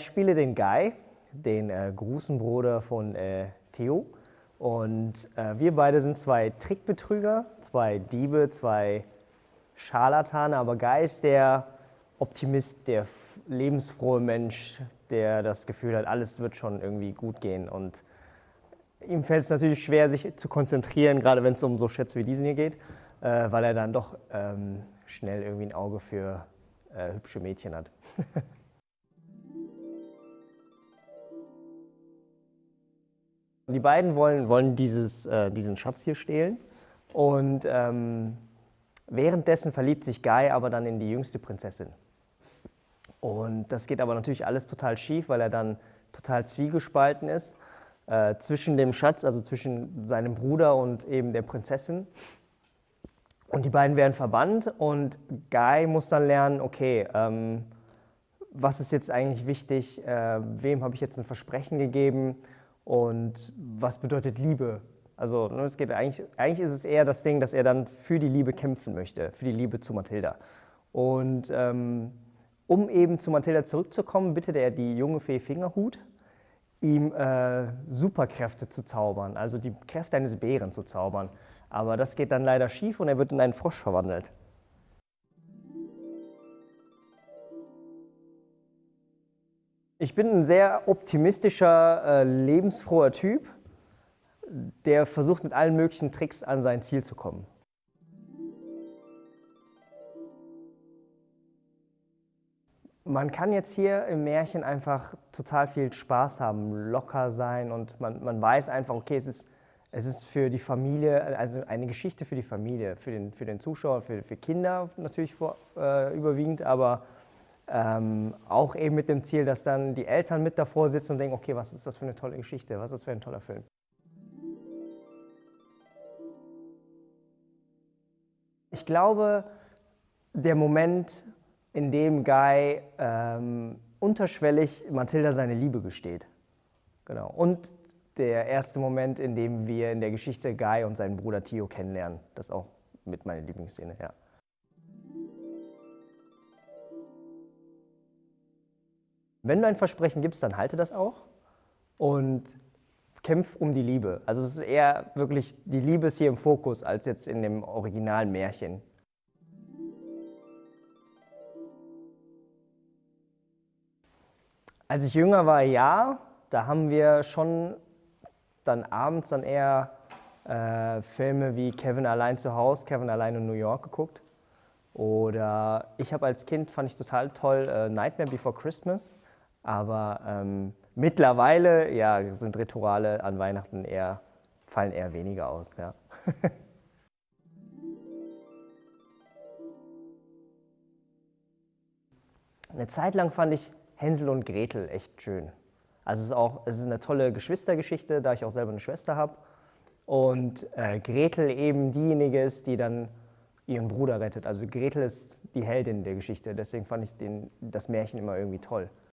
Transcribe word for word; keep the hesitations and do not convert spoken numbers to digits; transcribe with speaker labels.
Speaker 1: spiele den Guy, den äh, großen Bruder von äh, Theo. Und äh, wir beide sind zwei Trickbetrüger, zwei Diebe, zwei Scharlatane. Aber Guy ist der Optimist, der lebensfrohe Mensch, der das Gefühl hat, alles wird schon irgendwie gut gehen. Und ihm fällt es natürlich schwer, sich zu konzentrieren, gerade wenn es um so Schätze wie diesen hier geht, äh, weil er dann doch ähm, schnell irgendwie ein Auge für äh, hübsche Mädchen hat. Die beiden wollen, wollen dieses, äh, diesen Schatz hier stehlen und ähm, währenddessen verliebt sich Guy aber dann in die jüngste Prinzessin. Und das geht aber natürlich alles total schief, weil er dann total zwiegespalten ist äh, zwischen dem Schatz, also zwischen seinem Bruder und eben der Prinzessin. Und die beiden werden verbannt und Guy muss dann lernen, okay, ähm, was ist jetzt eigentlich wichtig, äh, wem habe ich jetzt ein Versprechen gegeben und was bedeutet Liebe? Also ne, es geht eigentlich, eigentlich ist es eher das Ding, dass er dann für die Liebe kämpfen möchte, für die Liebe zu Mathilda. Und ähm, um eben zu Mathilda zurückzukommen, bittet er die junge Fee Fingerhut, ihm äh, Superkräfte zu zaubern, also die Kräfte eines Bären zu zaubern. Aber das geht dann leider schief und er wird in einen Frosch verwandelt. Ich bin ein sehr optimistischer, äh, lebensfroher Typ, der versucht mit allen möglichen Tricks an sein Ziel zu kommen. Man kann jetzt hier im Märchen einfach total viel Spaß haben, locker sein und man, man weiß einfach, okay, es ist, es ist für die Familie, also eine Geschichte für die Familie, für den, für den Zuschauer, für, für Kinder natürlich vor, äh, überwiegend, aber Ähm, auch eben mit dem Ziel, dass dann die Eltern mit davor sitzen und denken, okay, was ist das für eine tolle Geschichte, was ist das für ein toller Film. Ich glaube, der Moment, in dem Guy ähm, unterschwellig Mathilda seine Liebe gesteht. Genau. Und der erste Moment, in dem wir in der Geschichte Guy und seinen Bruder Theo kennenlernen. Das ist auch mit meiner Lieblingsszene, ja. Wenn du ein Versprechen gibst, dann halte das auch und kämpf um die Liebe. Also es ist eher wirklich, die Liebe ist hier im Fokus, als jetzt in dem originalen Märchen. Als ich jünger war, ja, da haben wir schon dann abends dann eher äh, Filme wie Kevin allein zu Hause, Kevin allein in New York geguckt. Oder ich habe als Kind, fand ich total toll, äh, Nightmare Before Christmas. Aber ähm, mittlerweile ja, sind Rituale an Weihnachten eher, fallen eher weniger aus. Ja. Eine Zeit lang fand ich Hänsel und Gretel echt schön. Also es ist auch, es ist eine tolle Geschwistergeschichte, da ich auch selber eine Schwester habe. Und äh, Gretel eben diejenige ist, die dann ihren Bruder rettet. Also Gretel ist die Heldin der Geschichte, deswegen fand ich den, das Märchen immer irgendwie toll.